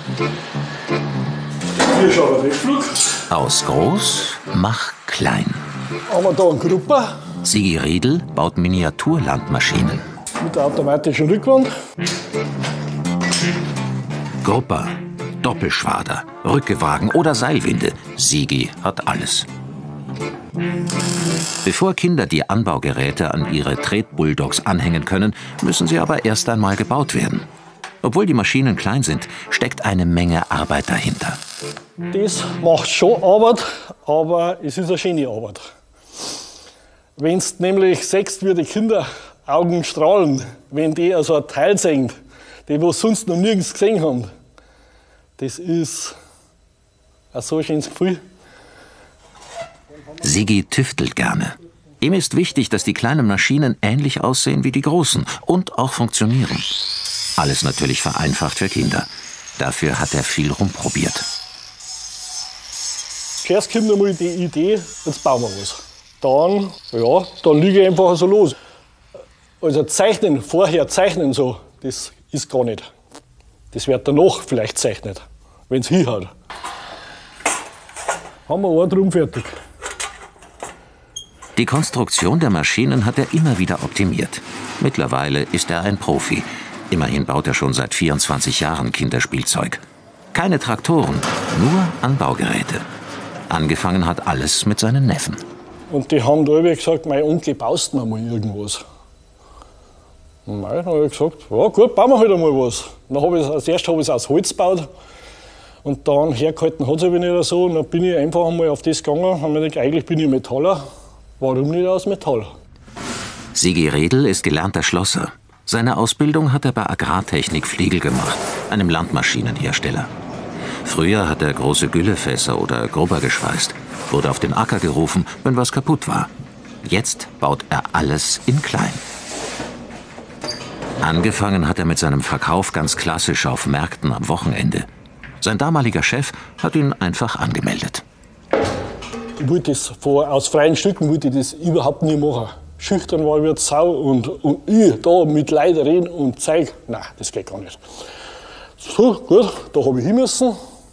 Hier schauen wir Wegflug. Aus groß, mach klein. Haben wir da einen Grupper Sigi Riedl baut Miniaturlandmaschinen. mit der automatischen Rückwand. Grupper, Doppelschwader, Rückewagen oder Seilwinde. Sigi hat alles. Bevor Kinder die Anbaugeräte an ihre Tretbulldogs anhängen können, müssen sie aber erst einmal gebaut werden. Obwohl die Maschinen klein sind, steckt eine Menge Arbeit dahinter. Das macht schon Arbeit, aber es ist eine schöne Arbeit. Wenn du nämlich siehst, wie die Kinder Augen strahlen, wenn die also ein Teil sehen, die was sonst noch nirgends gesehen haben, das ist ein so schönes Gefühl. Sigi tüftelt gerne. Ihm ist wichtig, dass die kleinen Maschinen ähnlich aussehen wie die großen und auch funktionieren. Alles natürlich vereinfacht für Kinder. Dafür hat er viel rumprobiert. Zuerst kommt einmal die Idee, jetzt bauen wir was. Dann liege ich einfach so los. Also zeichnen, vorher zeichnen so, das ist gar nicht. Das wird danach vielleicht zeichnet, wenn es hinhaut. Haben wir einen drum fertig. Die Konstruktion der Maschinen hat er immer wieder optimiert. Mittlerweile ist er ein Profi. Immerhin baut er schon seit 24 Jahren Kinderspielzeug. Keine Traktoren, nur Anbaugeräte. Angefangen hat alles mit seinen Neffen. Und die haben da gesagt, mein Onkel, baust mir mal irgendwas. Und dann habe ich gesagt, ja gut, bauen wir halt einmal was. Dann als erstes habe ich es aus Holz gebaut. Und dann hergehalten hat es aber nicht so. Und dann bin ich einfach einmal auf das gegangen und habe mir gedacht, eigentlich bin ich Metaller. Warum nicht aus Metall? Sigi Riedl ist gelernter Schlosser. Seine Ausbildung hat er bei Agrartechnik Fliegel gemacht, einem Landmaschinenhersteller. Früher hat er große Güllefässer oder Grubber geschweißt, wurde auf den Acker gerufen, wenn was kaputt war. Jetzt baut er alles in klein. Angefangen hat er mit seinem Verkauf ganz klassisch auf Märkten am Wochenende. Sein damaliger Chef hat ihn einfach angemeldet. Ich wollte das aus freien Stücken wollte ich das überhaupt nie machen. Schüchtern war ich wie Sau und ich da mit Leuten reden und zeig, nein, das geht gar nicht. So, gut, da habe ich hin müssen.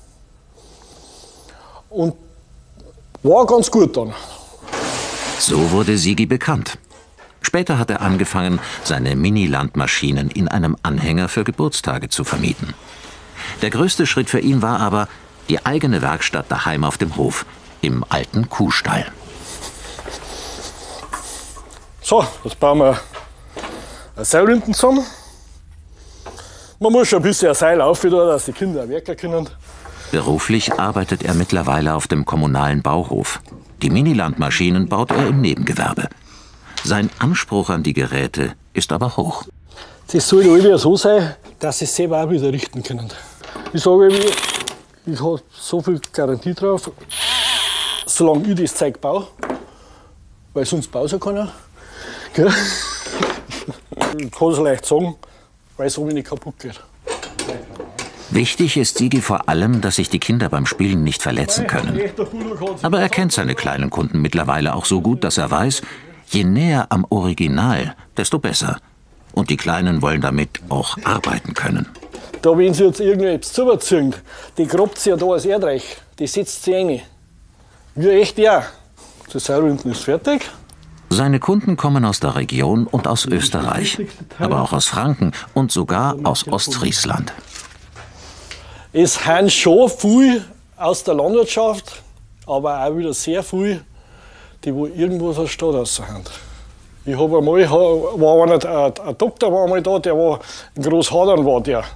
Und war ganz gut dann. So wurde Sigi bekannt. Später hat er angefangen, seine Mini-Landmaschinen in einem Anhänger für Geburtstage zu vermieten. Der größte Schritt für ihn war aber die eigene Werkstatt daheim auf dem Hof, im alten Kuhstall. So, jetzt bauen wir ein Seil hinten zusammen. Man muss schon ein bisschen ein Seil aufhören, dass die Kinder werken können. Beruflich arbeitet er mittlerweile auf dem kommunalen Bauhof. Die Mini-Landmaschinen baut er im Nebengewerbe. Sein Anspruch an die Geräte ist aber hoch. Das soll ja so sein, dass sie es selber auch wieder richten können. Ich sage, ich habe so viel Garantie drauf, solange ich das Zeug baue, weil sonst baut es ja keiner. Gell? Ich kann es leicht sagen, weil es so nicht kaputt geht. Wichtig ist Sigi vor allem, dass sich die Kinder beim Spielen nicht verletzen können. Aber er kennt seine kleinen Kunden mittlerweile auch so gut, dass er weiß, je näher am Original, desto besser. Und die Kleinen wollen damit auch arbeiten können. Da, wenn sie jetzt irgendetwas zuziehen, die grabt sie ja da als Erdreich, die setzt sie rein. Wie echt ja. Das Seil hinten ist fertig. Seine Kunden kommen aus der Region und aus Österreich, aber auch aus Franken und sogar aus Ostfriesland. Es sind schon viel aus der Landwirtschaft, aber auch wieder sehr viel, die wo irgendwo aus der Stadt raus sind. Ich habe einmal, ein Doktor war einmal da, der war in Großhadern, war der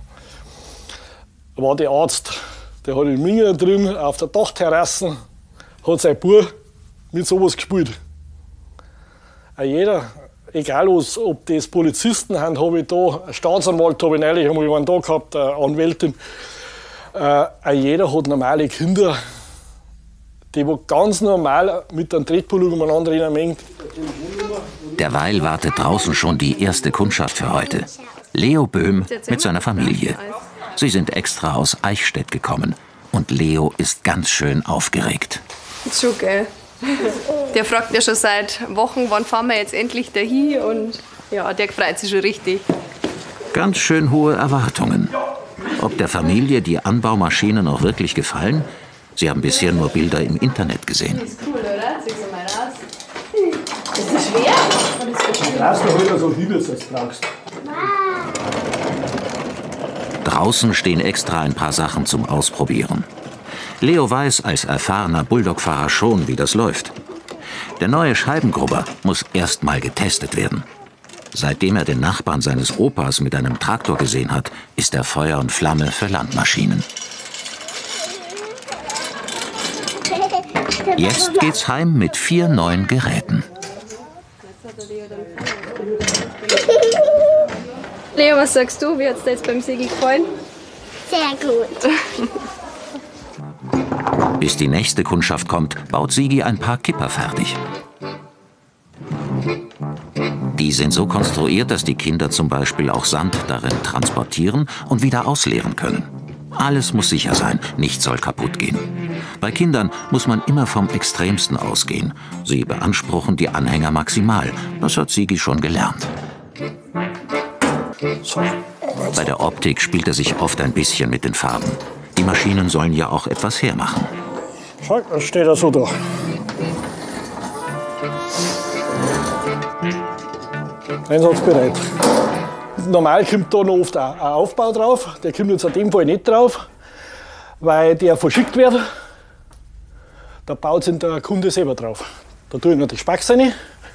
Arzt. Der hat in Mingen drin auf der Dachterrasse, hat sein Bub mit sowas gespielt. Auch jeder, egal ob das Polizisten sind, habe ich da, einen Staatsanwalt habe ich neulich einmal einen da gehabt, eine Anwältin. Auch jeder hat normale Kinder, die ganz normal mit einem Tretpullover umeinander rennen. Derweil wartet draußen schon die erste Kundschaft für heute. Leo Böhm mit seiner Familie. Sie sind extra aus Eichstätt gekommen und Leo ist ganz schön aufgeregt. Schon, gell? Der fragt ja schon seit Wochen, wann fahren wir jetzt endlich dahin, und ja, der freut sich schon richtig. Ganz schön hohe Erwartungen. Ob der Familie die Anbaumaschinen auch wirklich gefallen? Sie haben bisher nur Bilder im Internet gesehen. Das ist cool, oder? Zieh sie mal raus. Ist das schwer? Du brauchst noch wieder so hin, als du es brauchst. Draußen stehen extra ein paar Sachen zum Ausprobieren. Leo weiß als erfahrener Bulldog-Fahrer schon, wie das läuft. Der neue Scheibengrubber muss erst mal getestet werden. Seitdem er den Nachbarn seines Opas mit einem Traktor gesehen hat, ist er Feuer und Flamme für Landmaschinen. Jetzt geht's heim mit 4 neuen Geräten. Leo, was sagst du? Wie hat es dir jetzt beim Sigi gefallen? Sehr gut. Bis die nächste Kundschaft kommt, baut Sigi ein paar Kipper fertig. Die sind so konstruiert, dass die Kinder zum Beispiel auch Sand darin transportieren und wieder ausleeren können. Alles muss sicher sein, nichts soll kaputt gehen. Bei Kindern muss man immer vom Extremsten ausgehen. Sie beanspruchen die Anhänger maximal. Das hat Sigi schon gelernt. Bei der Optik spielt er sich oft ein bisschen mit den Farben. Die Maschinen sollen ja auch etwas hermachen. Schau, dann steht er so da. Einsatzbereit. Normal kommt da noch oft ein Aufbau drauf. Der kommt jetzt in dem Fall nicht drauf, weil der verschickt wird. Da baut sich der Kunde selber drauf. Da tue ich noch die Spacks rein.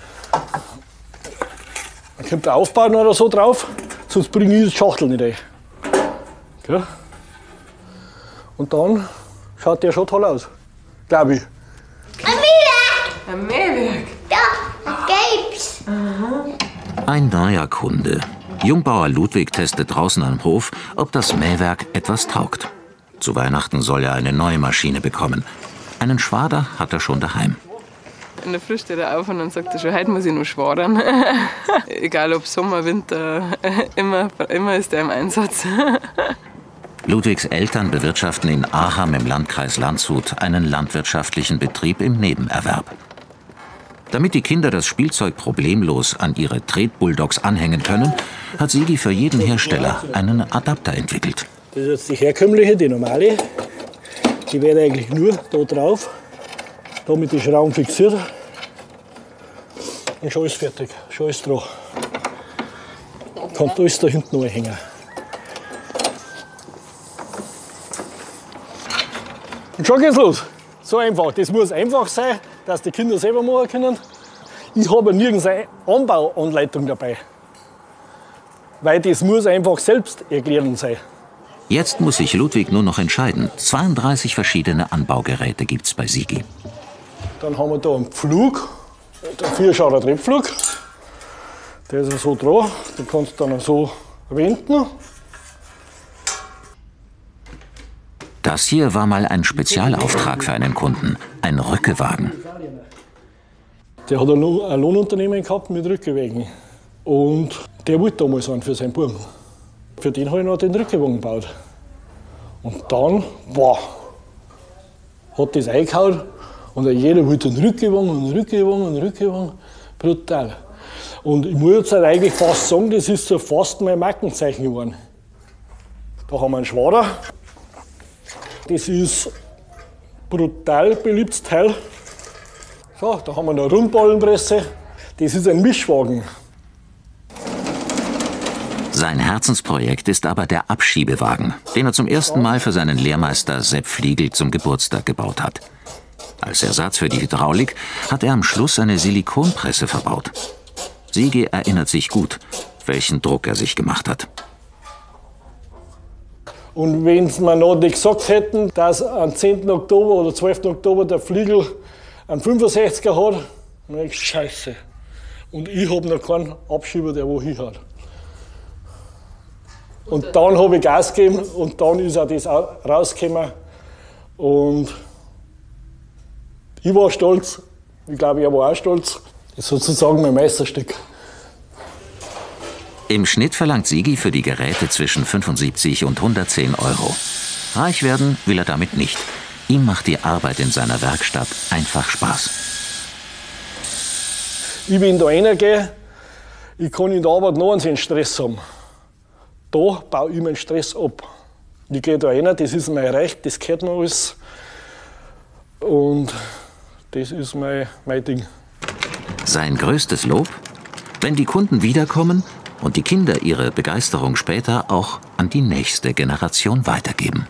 Dann kommt der Aufbau noch oder so drauf, sonst bringe ich die Schachtel nicht rein. Okay. Und dann schaut der schon toll aus, glaube ich. Ein Mähwerk. Da, gelb's. Ein neuer Kunde. Jungbauer Ludwig testet draußen am Hof, ob das Mähwerk etwas taugt. Zu Weihnachten soll er eine neue Maschine bekommen. Einen Schwader hat er schon daheim. In der Früh steht er auf und dann sagt er schon, heute muss ich noch schwadern. Egal ob Sommer, Winter, immer ist er im Einsatz. Ludwigs Eltern bewirtschaften in Aham im Landkreis Landshut einen landwirtschaftlichen Betrieb im Nebenerwerb. Damit die Kinder das Spielzeug problemlos an ihre Tretbulldogs anhängen können, hat Sigi für jeden Hersteller einen Adapter entwickelt. Das ist jetzt die herkömmliche, die normale. Die wäre eigentlich nur da drauf, da mit den Schrauben fixiert. Und schon ist fertig, schon ist dran. Kann alles da hinten noch hängen. Und schon geht's los. So einfach. Das muss einfach sein, dass die Kinder selber machen können. Ich habe nirgends eine Anbauanleitung dabei. Weil das muss einfach selbst erklärend sein. Jetzt muss sich Ludwig nur noch entscheiden. 32 verschiedene Anbaugeräte gibt's bei Sigi. Dann haben wir da einen Pflug, der 4-Schauer Triebpflug. Der ist so dran, den kannst du dann so wenden. Das hier war mal ein Spezialauftrag für einen Kunden, ein Rückewagen. Der hat ein Lohnunternehmen gehabt mit Rückewägen. Und der wollte damals einen für seinen Buben. Für den habe ich noch den Rückewagen gebaut. Und dann, boah, hat das eingehauen und jeder wollte einen Rückewagen und einen Rückewagen und einen Rückewagen. Brutal. Und ich muss jetzt eigentlich fast sagen, das ist so fast mein Markenzeichen geworden. Da haben wir einen Schwader. Das ist brutal beliebtes Teil. So, da haben wir eine Rundballenpresse. Das ist ein Mischwagen. Sein Herzensprojekt ist aber der Abschiebewagen, den er zum ersten Mal für seinen Lehrmeister Sepp Fliegel zum Geburtstag gebaut hat. Als Ersatz für die Hydraulik hat er am Schluss eine Silikonpresse verbaut. Sigi erinnert sich gut, welchen Druck er sich gemacht hat. Und wenn sie mir noch nicht gesagt hätten, dass am 10. Oktober oder 12. Oktober der Fliegel einen 65er hat, dann hätte ich Scheiße. Und ich habe noch keinen Abschieber, der wo hin hat. Und dann habe ich Gas gegeben und dann ist auch das rausgekommen. Und ich war stolz, ich glaube, er war auch stolz. Das ist sozusagen mein Meisterstück. Im Schnitt verlangt Sigi für die Geräte zwischen 75 und 110 Euro. Reich werden will er damit nicht. Ihm macht die Arbeit in seiner Werkstatt einfach Spaß. Ich, wenn da reingehe, ich kann in der Arbeit noch einen Stress haben. Da baue ich meinen Stress ab. Ich gehe da rein, das ist mein Recht, das gehört mir alles. Und das ist mein Ding. Sein größtes Lob? Wenn die Kunden wiederkommen und die Kinder ihre Begeisterung später auch an die nächste Generation weitergeben.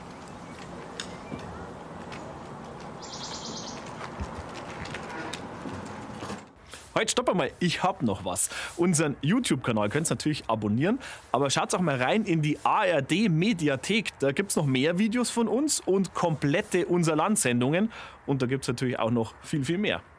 Halt, stopp einmal, ich hab noch was. Unseren YouTube-Kanal könnt ihr natürlich abonnieren, aber schaut auch mal rein in die ARD-Mediathek. Da gibt es noch mehr Videos von uns und komplette Unser Land-Sendungen. Und da gibt es natürlich auch noch viel, viel mehr.